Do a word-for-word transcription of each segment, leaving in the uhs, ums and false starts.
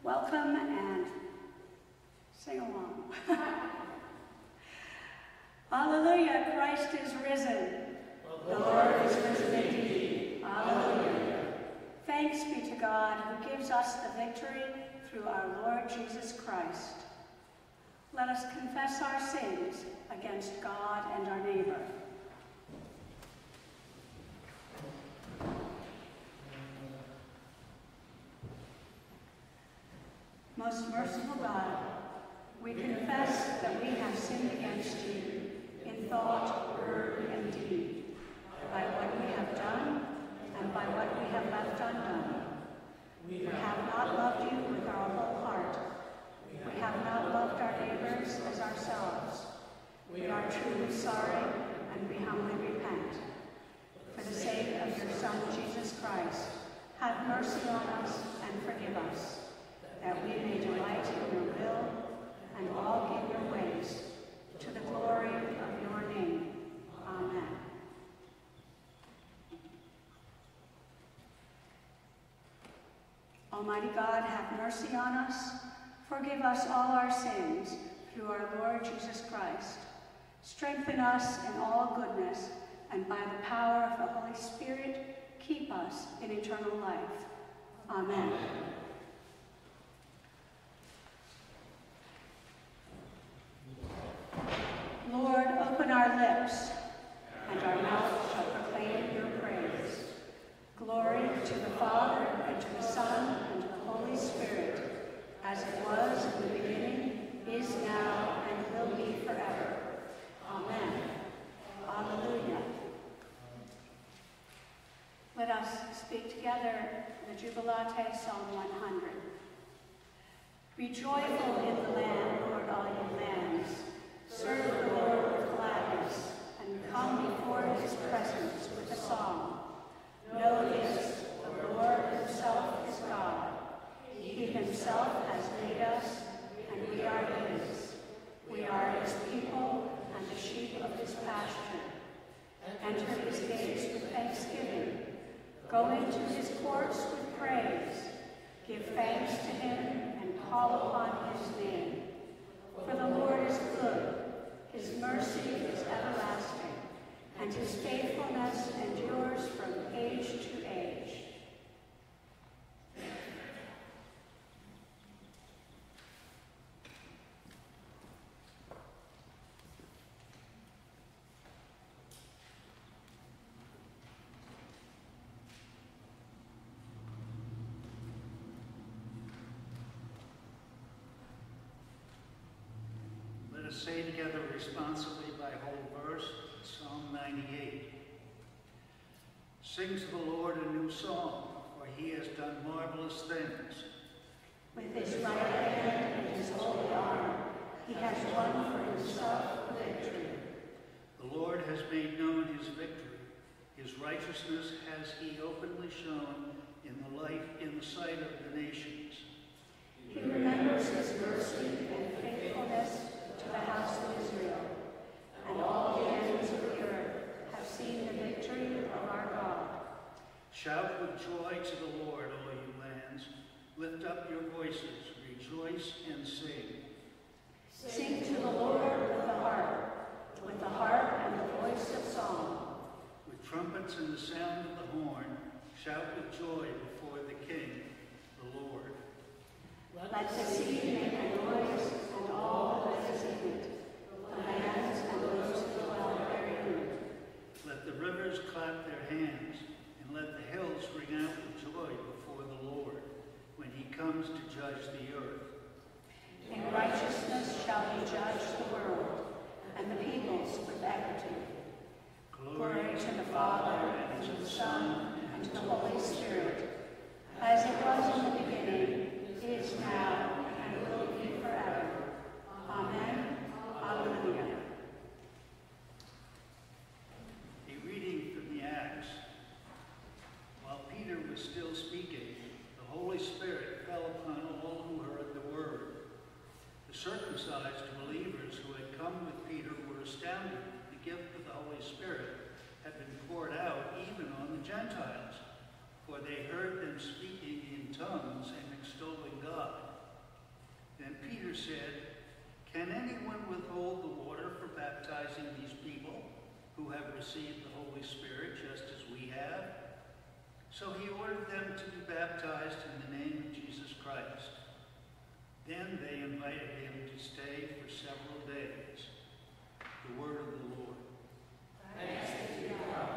Welcome and sing along. Hallelujah, Christ is risen. The Lord is risen indeed. Hallelujah. Thanks be to God who gives us the victory through our Lord Jesus Christ. Let us confess our sins against God and our neighbor. Most merciful God, we confess that we have sinned against you in thought, word, and deed, by what we have done and by what we have left undone. We have not loved you with our whole heart. We have not loved our neighbors as ourselves. We are truly sorry and we humbly repent. For the sake of your Son, Jesus Christ, have mercy on us and forgive us, that we may delight in your will and walk in your ways, to the glory of your name. Amen. Almighty God, have mercy on us. Forgive us all our sins through our Lord Jesus Christ. Strengthen us in all goodness, and by the power of the Holy Spirit, keep us in eternal life. Amen. Amen. Lord, open our lips, and our mouth shall proclaim your praise. Glory to the Father, and to the Son, and to the Holy Spirit, as it was in the beginning, is now, and will be forever. Amen. Alleluia. Let us speak together the Jubilate Psalm one hundred. Be joyful in the land, Lord, all you lands. Serve the Lord with gladness, and come before his presence with a song. Know this, the Lord himself is God. He himself has made us, and we are his. We are his people, and the sheep of his pasture. Enter his gates with thanksgiving. Go into his courts with praise. Give thanks to him, and call upon his name. For the Lord is good. His mercy is everlasting, and his faithfulness endures from age to age. Say together responsibly by whole verse, Psalm ninety-eight. Sing to the Lord a new song, for he has done marvelous things. With his right hand and his holy arm, he has won for himself the victory. The Lord has made known his victory. His righteousness has he openly shown in the light, in the sight of the nations. He remembers his mercy and faithfulness to the house of Israel, and all the ends of the earth have seen the victory of our God. Shout with joy to the Lord, all you lands. Lift up your voices, rejoice and sing. Sing to the Lord with the harp, with the harp and the voice of song. With trumpets and the sound of the horn, shout with joy before the King, the Lord. Let the sea make a noise, and all that is in it, the lands and those who dwell therein. Let the rivers clap their hands, and let the hills ring out with joy before the Lord, when he comes to judge the earth. In righteousness shall he judge the world, and the peoples with equity. Glory to the Father, and to the Son, and to the Holy Spirit, as it was in the beginning, is now, and will be forever. Amen. Alleluia. A reading from the Acts. While Peter was still speaking, the Holy Spirit fell upon all who heard the word. The circumcised believers who had come with Peter were astounded that the gift of the Holy Spirit had been poured out even on the Gentiles, for they heard them speaking in tongues and extolling God. Then Peter said, "Can anyone withhold the water for baptizing these people who have received the Holy Spirit just as we have?" So he ordered them to be baptized in the name of Jesus Christ. Then they invited him to stay for several days. The word of the Lord. Thanks be to God.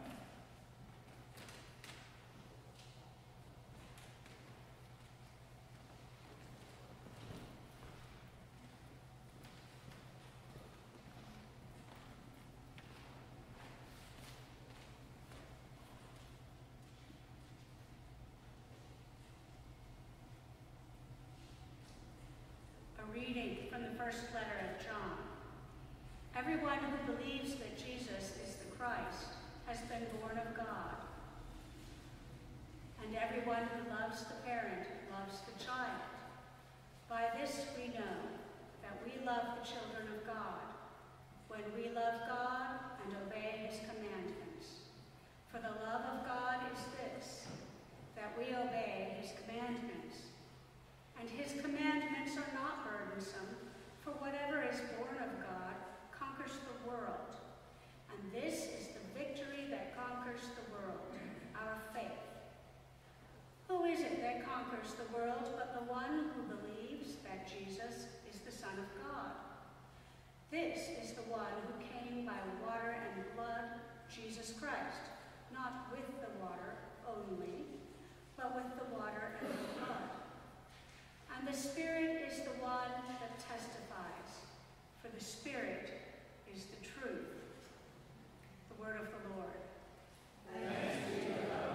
A reading from the first letter of John. Everyone who believes that Jesus is the Christ has been born of God. And everyone who loves the parent loves the child. By this we know that we love the children of God, when we love God and obey his commandments. For the love of God is this, that we obey his commandments. And his commandments are not burdensome, for whatever is born of God conquers the world. And this is the victory that conquers the world, our faith. Who is it that conquers the world but the one who believes that Jesus is the Son of God? This is the one who came by water and blood, Jesus Christ, not with the water only, but with the water and the blood. And the Spirit is the one that testifies, for the Spirit is the truth. The word of the Lord. Thanks be to God.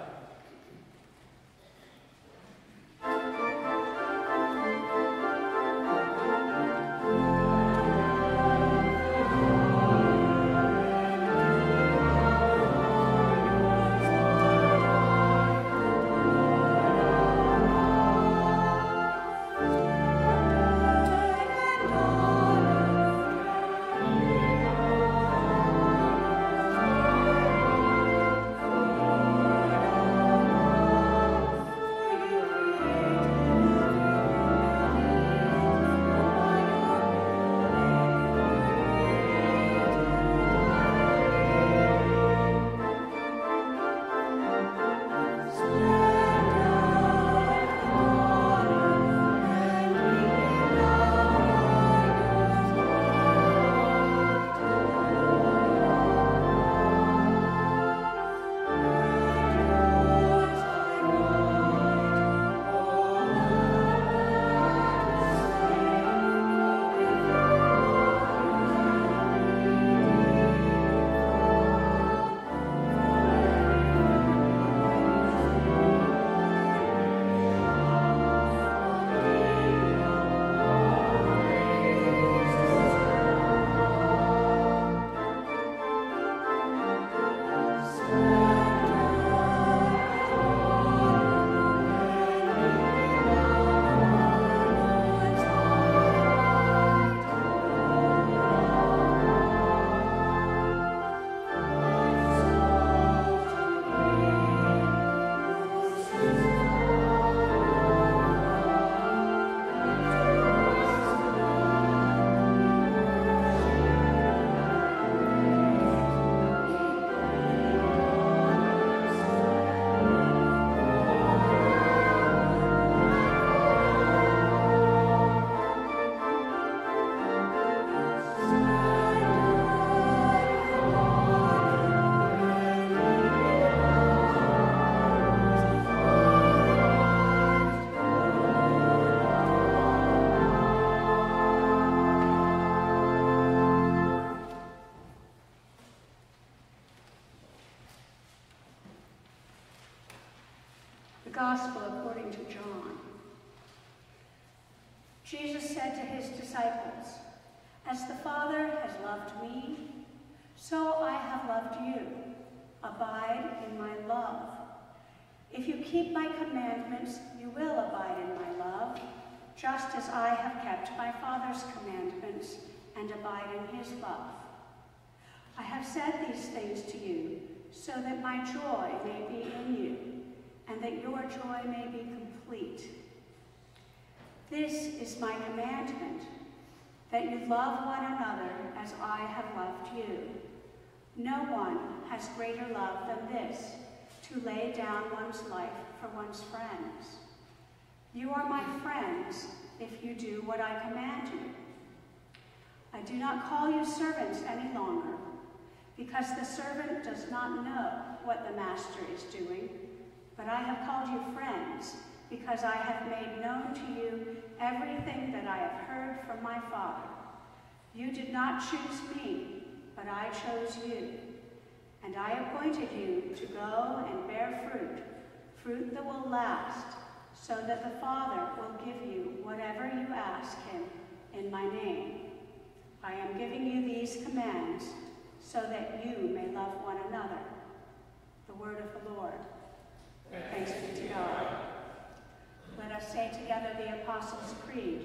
Gospel according to John. Jesus said to his disciples, "As the Father has loved me, so I have loved you. Abide in my love. If you keep my commandments, you will abide in my love, just as I have kept my Father's commandments and abide in his love. I have said these things to you, so that my joy may be in you, and that your joy may be complete. This is my commandment, that you love one another as I have loved you. No one has greater love than this, to lay down one's life for one's friends. You are my friends if you do what I command you. I do not call you servants any longer, because the servant does not know what the master is doing, but I have called you friends, because I have made known to you everything that I have heard from my Father. You did not choose me, but I chose you, and I appointed you to go and bear fruit, fruit that will last, so that the Father will give you whatever you ask him in my name. I am giving you these commands so that you may love one another. The word of the Lord. Thanks be to God. Let us say together the Apostles' Creed.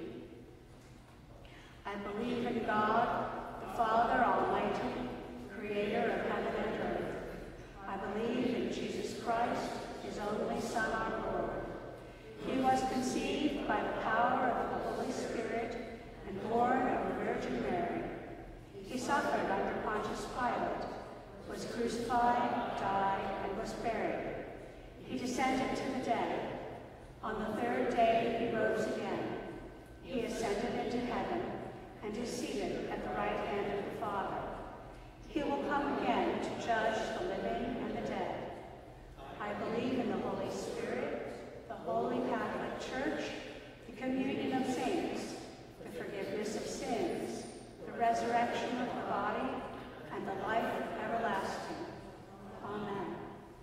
I believe in God, the Father Almighty, creator of heaven and earth. I believe in Jesus Christ, his only Son, our Lord. He was conceived by the power of the Holy Spirit and born of the Virgin Mary. He suffered under Pontius Pilate, was crucified, died, and was buried. He descended to the dead. On the third day he rose again. He ascended into heaven and is seated at the right hand of the Father. He will come again to judge the living and the dead. I believe in the Holy Spirit, the Holy Catholic Church, the communion of saints, the forgiveness of sins, the resurrection of the body, and the life everlasting. Amen.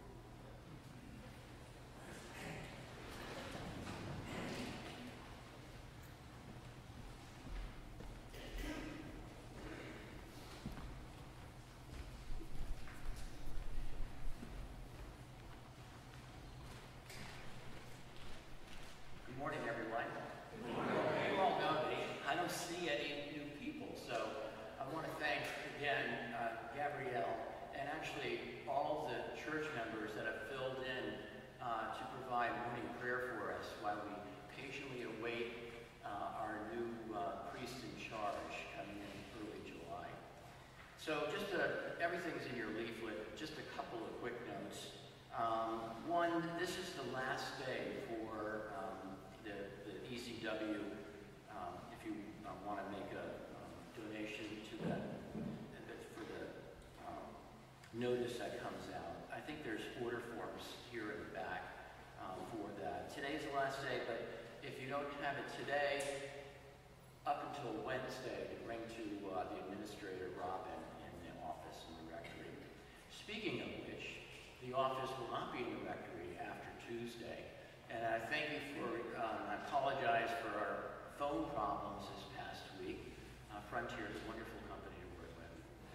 Good morning, everyone. Good morning. You all know me. I don't see any new people, so I want to thank again uh, Gabrielle and actually all the church members that have filled in uh, to provide morning prayer for us while we patiently await uh, our new uh, priest in charge coming in early July. So just uh, everything's in your leaflet, just a couple of quick notes. Um, one, this is the last day for um, the, the E C W, um, if you uh, want to make a um, donation to the, for the um, notice that comes out. I think there's order forms here in the back um, for that. Today's the last day, but if you don't have it today, up until Wednesday, to bring to uh, the administrator, Robin, in the office in the rectory. Speaking of which, the office will not be in the rectory after Tuesday. And I thank you for, um, I apologize for our phone problems this past week. Uh, Frontier is a wonderful company to work with.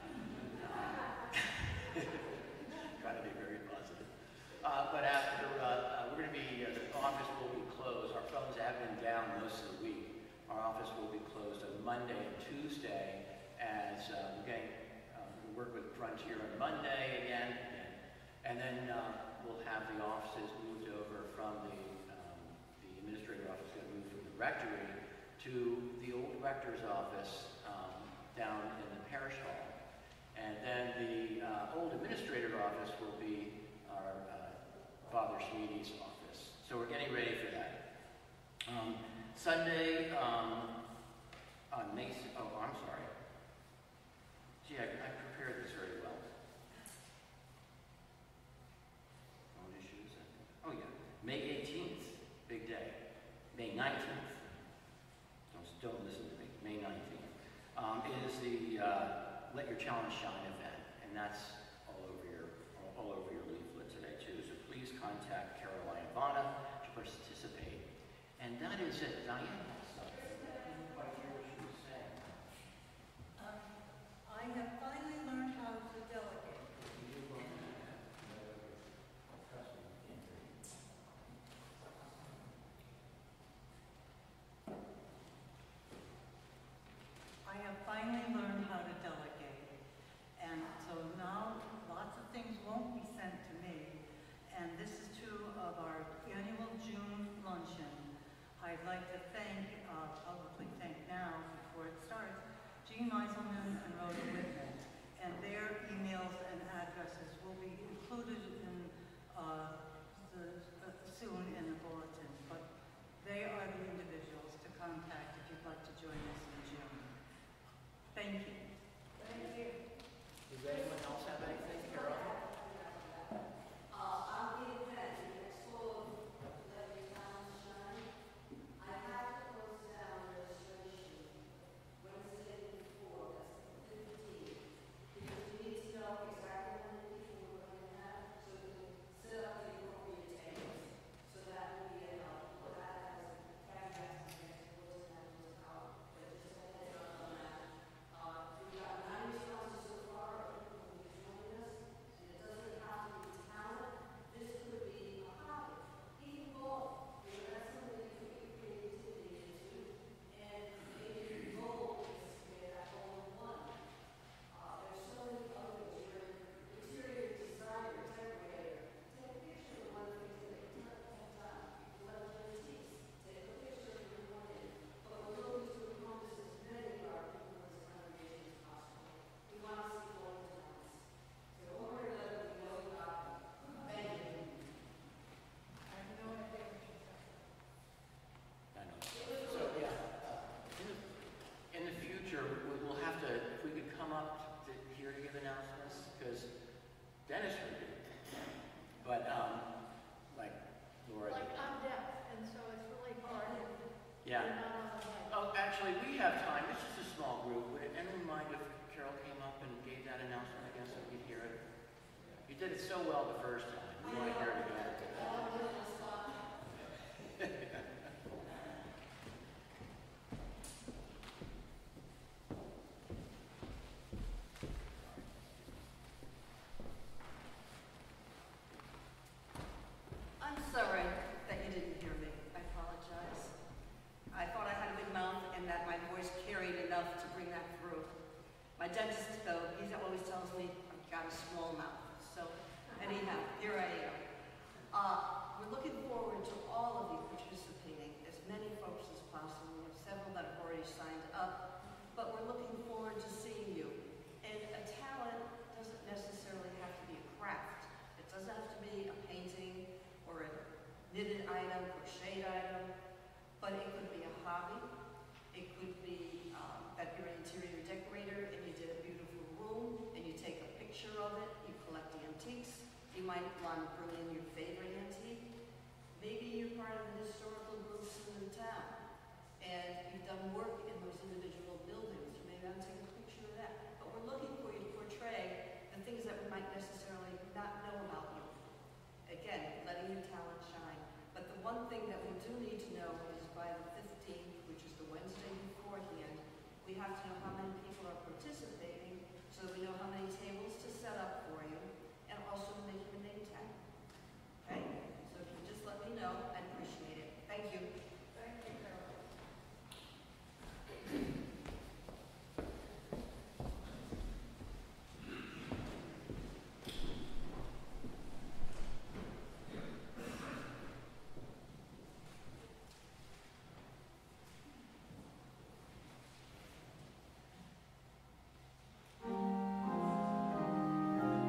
Try to be very positive. Uh, but after, uh, uh, we're going to be, uh, the office will be closed. Our phones have been down most of the week. Our office will be closed on Monday and Tuesday as uh, we're getting, uh, we work with Frontier on Monday again. And then uh, we'll have the offices moved over from the, um, the administrator office going to move from the rectory to the old rector's office um, down in the parish hall. And then the uh, old administrator office will be our uh, Father Schmiede's office. So we're getting ready for that. Um, Sunday, um, on May, oh, I'm sorry. Gee, I, I prepared this very well. Oh yeah, May eighteenth, big day. May nineteenth, don't, don't listen to me, May nineteenth, um, is the uh, Let Your Challenge Shine event, and that's all over your all, all over your leaflet today too. So please contact Caroline Ivana to participate. And that is it. Diane has something. I didn't quite hear what she was saying. Um, I have finally learned how to delegate. I have finally learned how to delegate, and so now lots of things won't be sent to me, and this is true of our annual June luncheon. I'd like to thank Thank you. Thank you. Does anyone else have anything, Carol? Dennis would do. But, um, like Laura. Like, I'm deaf, and so it's really hard. Yeah. You're not on the mic. Oh, actually, we have time. This is a small group. Would anyone mind if Carol came up and gave that announcement again so we could hear it? You did it so well the first time. We want to hear it again. I'm sorry that you didn't hear me. I apologize. I thought I had a big mouth and that my voice carried enough to bring that through. My dentist, though, he always tells me I've got a small mouth. So anyhow, here I am. Uh, we're looking forward to all of you participating, as many folks as possible. We have several that have already signed up, but we're looking forward to seeing you. And a talent doesn't necessarily have to be a craft. It doesn't have to be a painting or a knitted item, crocheted item, but it could be a hobby. It could be um, that you're an interior decorator and you did a beautiful room and you take a picture of it, you collect antiques. You might want to bring in your favorite antique. Maybe you're part of the historical groups in the town and you've done work in those individual buildings. You may want to take a picture of that. But we're looking for you to portray the things that we might necessarily not know about you. Again, letting your talent shine. But the one thing that we do need to know is by the fifteenth, which is the Wednesday beforehand, we have to know how many people are participating so that we know how many tables to set up for you and also make your name tag. Okay? So if you just let me know, I'd appreciate it. Thank you. Thank you, Carol. Thank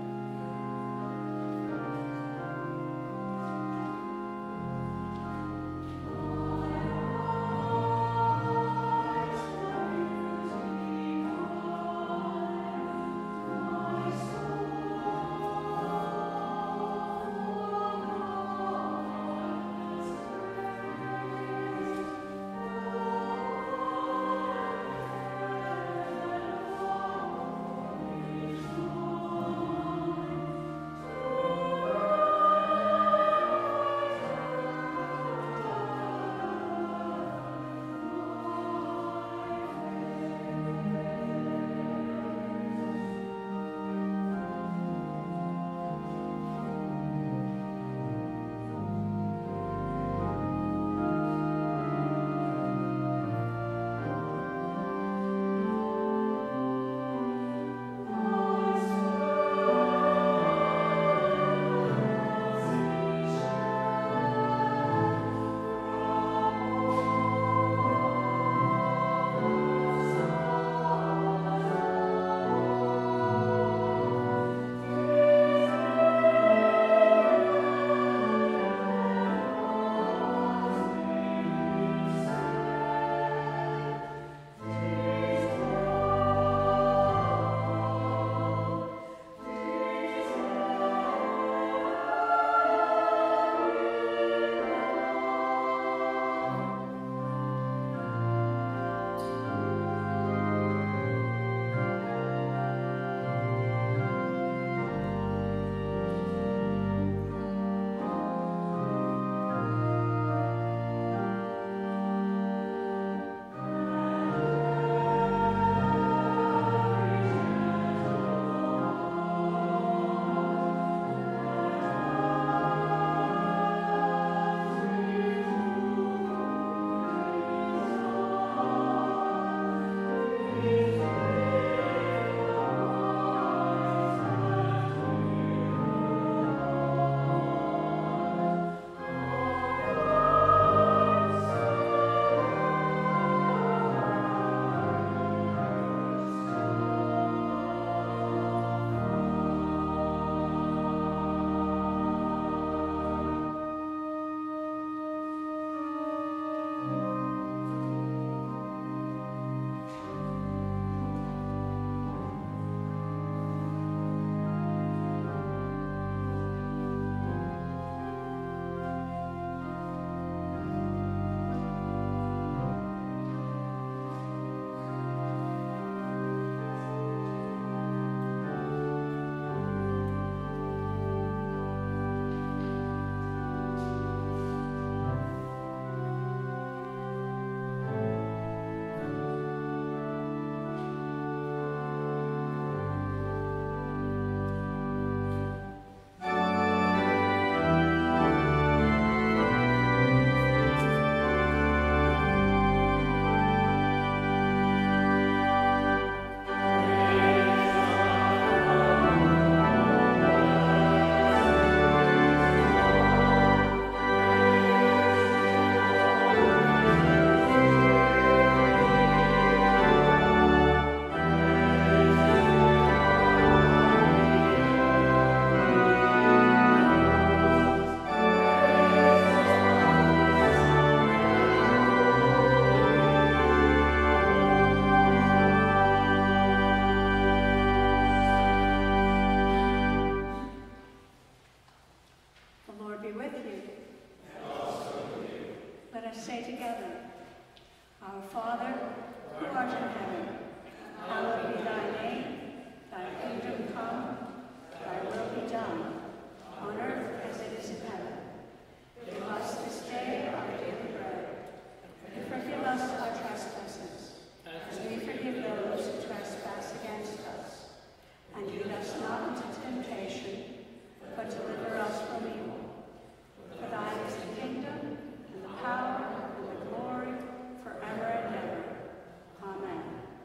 say together, Our Father, who art in heaven, hallowed be thy name. Thy kingdom come, thy will be done, on earth as it is in heaven. Give us this day our daily bread, and forgive us our trespasses, as we forgive those who trespass against us. And lead us not into temptation, but deliver us from evil. For thine is the kingdom, and the power, and the glory, forever and ever. Amen.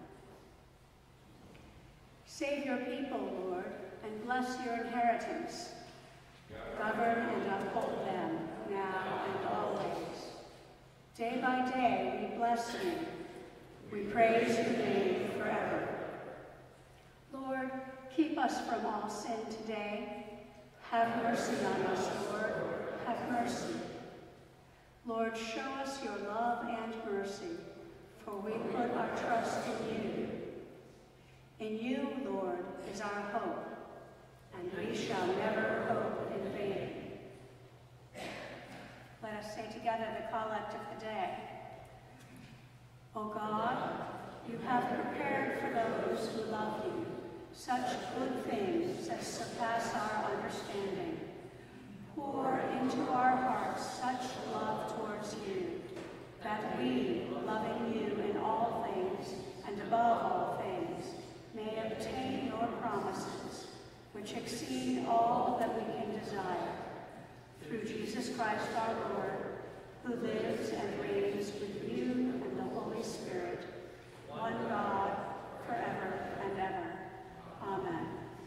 Save your people, Lord, and bless your inheritance. Govern and uphold them, now and always. Day by day we bless you. We praise your name forever. Lord, keep us from all sin today. Have mercy on us, Lord. Have mercy. Lord, show us your love and mercy, for we put our trust in you. In you, Lord, is our hope, and we shall never hope in vain. Let us say together the collect of the day. O God, you have prepared for those who love you such good things as surpass our understanding. Pour into our hearts such love towards you, that we, loving you in all things and above all things, may obtain your promises, which exceed all that we can desire. Through Jesus Christ our Lord, who lives and reigns with you and the Holy Spirit, one God, forever and ever. Amen.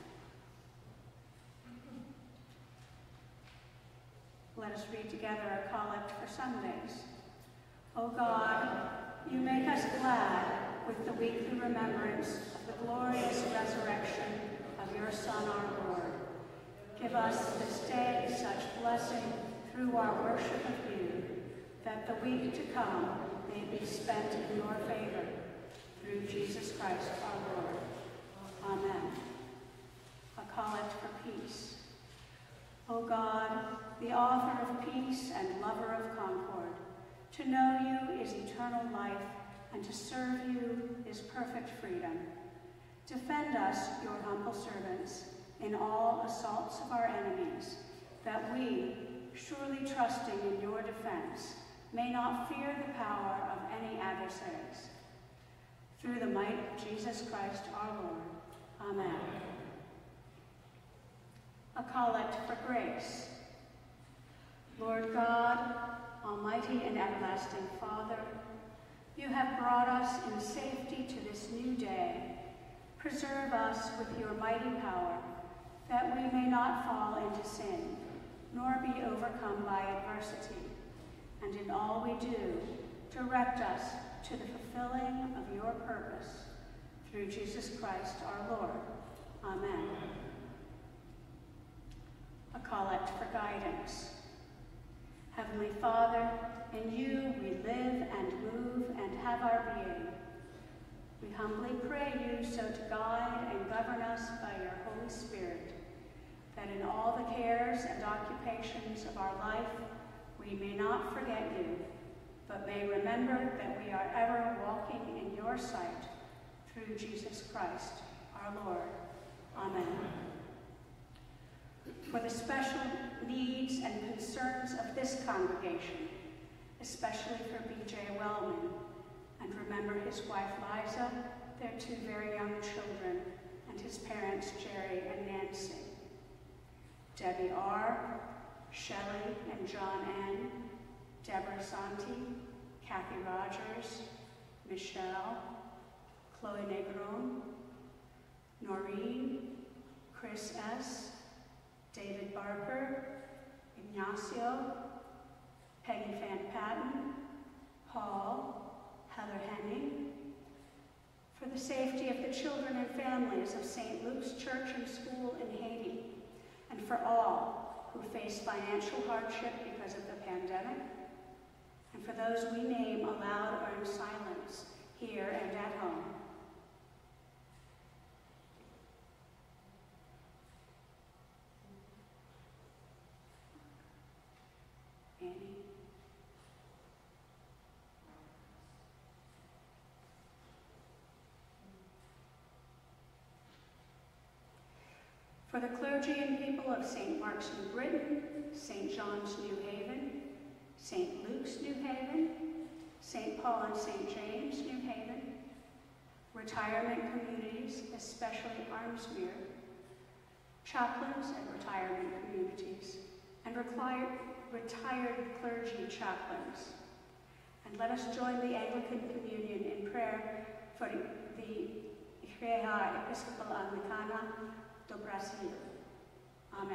Let us read together a collect for Sundays. O God, you make us glad with the weekly remembrance of the glorious resurrection of your Son, our Lord. Give us this day such blessing through our worship of you, that the week to come may be spent in your favor. Through Jesus Christ our Lord. Amen. A collect for peace. O God, the author of peace and lover of concord, to know you is eternal life, and to serve you is perfect freedom. Defend us, your humble servants, in all assaults of our enemies, that we, surely trusting in your defense, may not fear the power of any adversaries. Through the might of Jesus Christ our Lord. Amen. A collect for grace. Lord God, Almighty and everlasting Father, you have brought us in safety to this new day. Preserve us with your mighty power, that we may not fall into sin, nor be overcome by adversity. And in all we do, direct us to the fulfilling of your purpose. Through Jesus Christ our Lord. Amen. A collect for guidance. Heavenly Father, in you we live and move and have our being. We humbly pray you so to guide and govern us by your Holy Spirit, that in all the cares and occupations of our life we may not forget you, but may remember that we are ever walking in your sight, through Jesus Christ our Lord. Amen. For the special needs and concerns of this congregation, especially for B J Wellman, and remember his wife Liza, their two very young children, and his parents Jerry and Nancy. Debbie R., Shelley and John N., Deborah Santi, Kathy Rogers, Michelle, Chloe Negron, Noreen, Chris S., David Barker, Ignacio, Peggy Van Patten, Paul, Heather Henning, for the safety of the children and families of Saint Luke's Church and School in Haiti, and for all who face financial hardship because of the pandemic, and for those we name aloud or in silence, here and at home. Annie? For the clergy and people of Saint Mark's, New Britain, Saint John's, New Haven, Saint Luke's, New Haven, Saint Paul and Saint James, New Haven, retirement communities, especially Armsmere, chaplains and retirement communities, and required, retired clergy chaplains. And let us join the Anglican Communion in prayer for the Igreja Episcopal Anglicana do Brasil. Amen.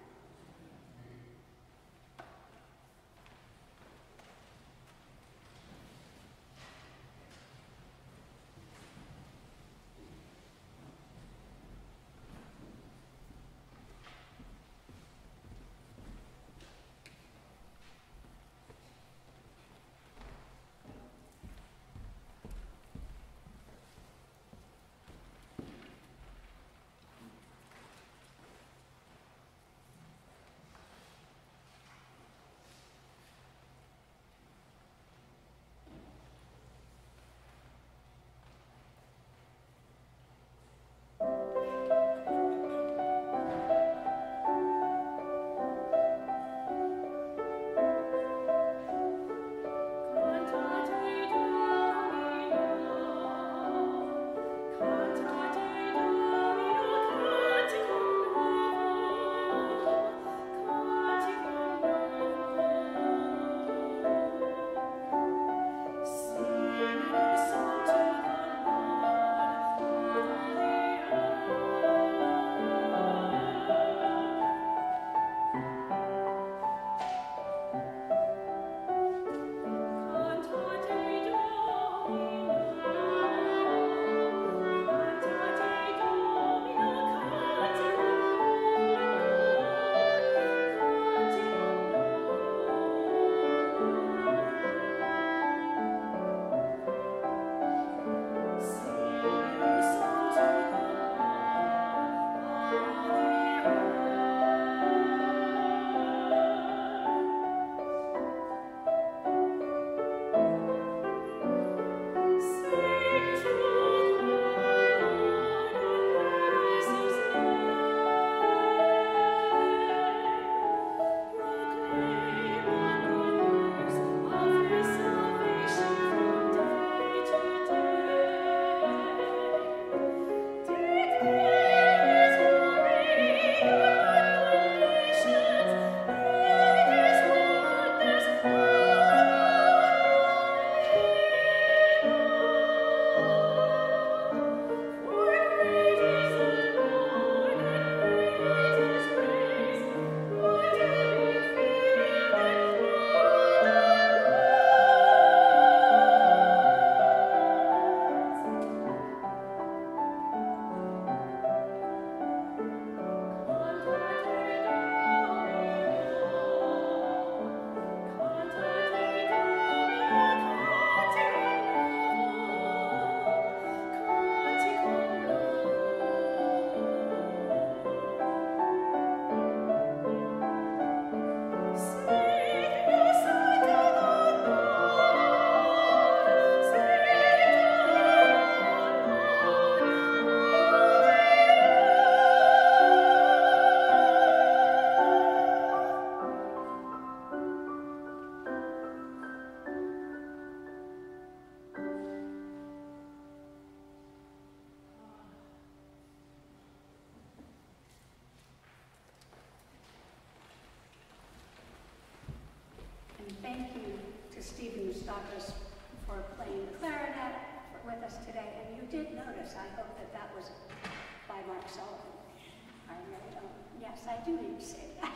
Thank you to Stephen Moustakis for playing the clarinet with us today. And you did notice, I hope that that was by Mark Sullivan. I really don't. Yes, I do need to say that.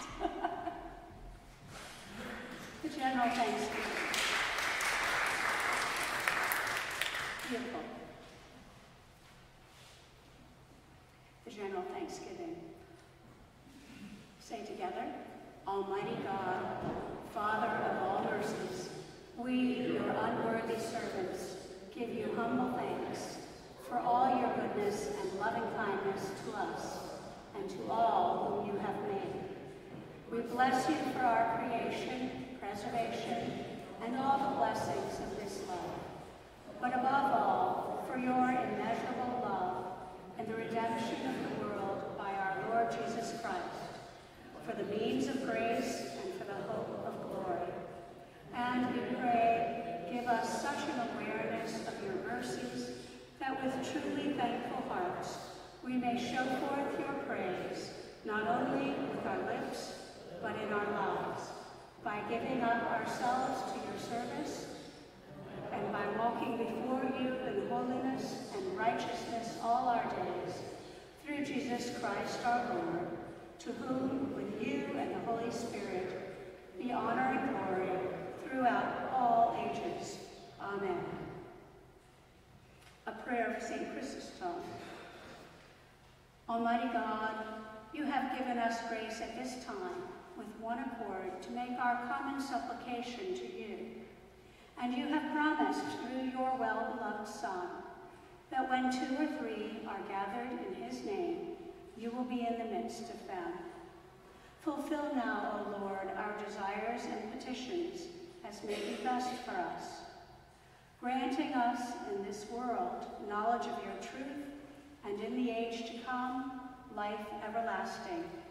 The General Thanksgiving. Beautiful. The General Thanksgiving. Say together, Almighty God, Father of all mercies, we, your unworthy servants, give you humble thanks for all your goodness and loving kindness to us and to all whom you have made. We bless you for our creation, preservation, and all the blessings of this life, but above all, for your immeasurable love and the redemption of the world by our our Lord Jesus Christ, for the means of grace and for the hope of glory. And we pray, give us such an awareness of your mercies that with truly thankful hearts we may show forth your praise, not only with our lips, but in our lives, by giving up ourselves to your service and by walking before you in holiness and righteousness all our days, through Jesus Christ our Lord, to whom, with you and the Holy Spirit, be honor and glory throughout all ages. Amen. A prayer for Saint Chrysostom. Almighty God, you have given us grace at this time with one accord to make our common supplication to you. And you have promised through your well-beloved Son that when two or three are gathered in his name, you will be in the midst of them. Fulfill now, O Lord, our desires and petitions as may be best for us, granting us in this world knowledge of your truth, and in the age to come, life everlasting.